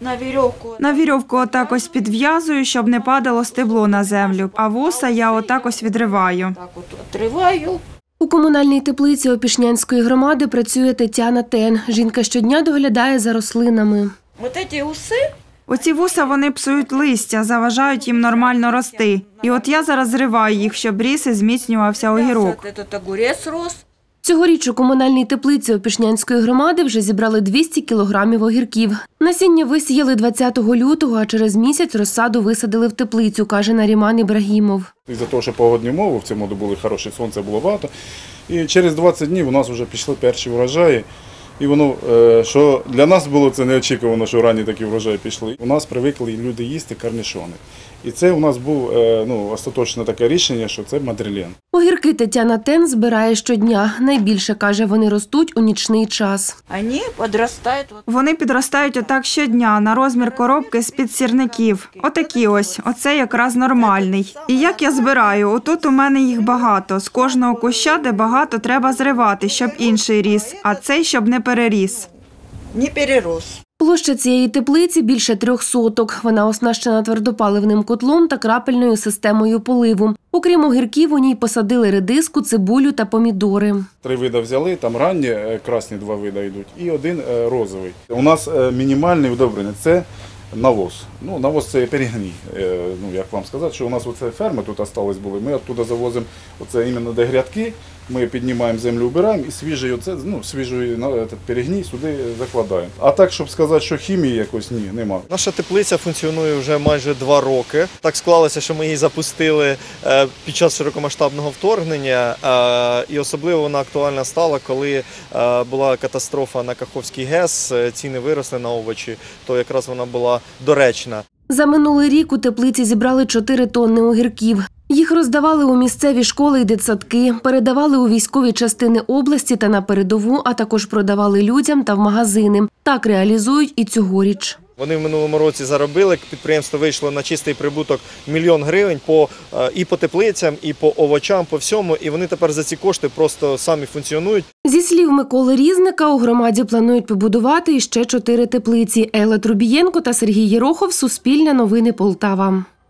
На вірьовку отак ось підв'язую, щоб не падало стебло на землю, а вуса я отак ось відриваю. У комунальній теплиці Опішнянської громади працює Тетяна Тен. Жінка щодня доглядає за рослинами. Оці вуса, вони псують листя, заважають їм нормально рости. І от я зараз зриваю їх, щоб ріс і зміцнювався огірок. Цьогоріч у комунальній теплиці Опішнянської громади вже зібрали 200 кілограмів огірків. Насіння висіяли 20 лютого, а через місяць розсаду висадили в теплицю, каже Наріман Ібрагімов. Із-за того, що погодні умови в цьому году були хороші, сонця було багато. І через 20 днів у нас вже пішли перші врожаї. І воно, що для нас було це неочікувано, що ранні такі врожаї пішли. У нас привикли люди їсти корнішони. І це у нас був остаточне таке рішення, що це мадрилен. Огірки Тетяна Тен збирає щодня. Найбільше, каже, вони ростуть у нічний час. Вони підростають отак щодня, на розмір коробки з-під сірників. Отакі ось, оце якраз нормальний. І як я збираю? Отут у мене їх багато. З кожного куща, де багато, треба зривати, щоб інший ріс, а цей, щоб не переріс. Площа цієї теплиці більше 3 соток. Вона оснащена твердопаливним котлом та крапельною системою поливу. Окрім огірків, у ній посадили редиску, цибулю та помідори. 3 види взяли, там ранні, красні 2 види йдуть, і 1 розовий. У нас мінімальне удобрення – це навоз. Навоз – це перегній. Як вам сказати, що у нас оце ферми тут залишились були, ми оттуда завозимо оце іменно де грядки, ми піднімаємо землю, убираємо і свіжий перегній сюди закладаємо. А так, щоб сказати, що хімії якось ні, нема. Наша теплиця функціонує вже майже 2 роки. Так склалося, що ми її запустили під час широкомасштабного вторгнення, і особливо вона актуальна стала, коли була катастрофа на Каховський ГЕС, ціни виросли на овочі, то якраз вона була доречна. За минулий рік у теплиці зібрали 4 тонни огірків. Їх роздавали у місцеві школи і дитсадки, передавали у військові частини області та на передову, а також продавали людям та в магазини. Так реалізують і цьогоріч. Вони в минулому році заробили, підприємство вийшло на чистий прибуток 1 мільйон гривень і по теплицям, і по овочам, по всьому. І вони тепер за ці кошти просто самі функціонують. Зі слів Миколи Різника, у громаді планують побудувати іще 4 теплиці. Елла Трубієнко та Сергій Єрохов, Суспільне новини, Полтава.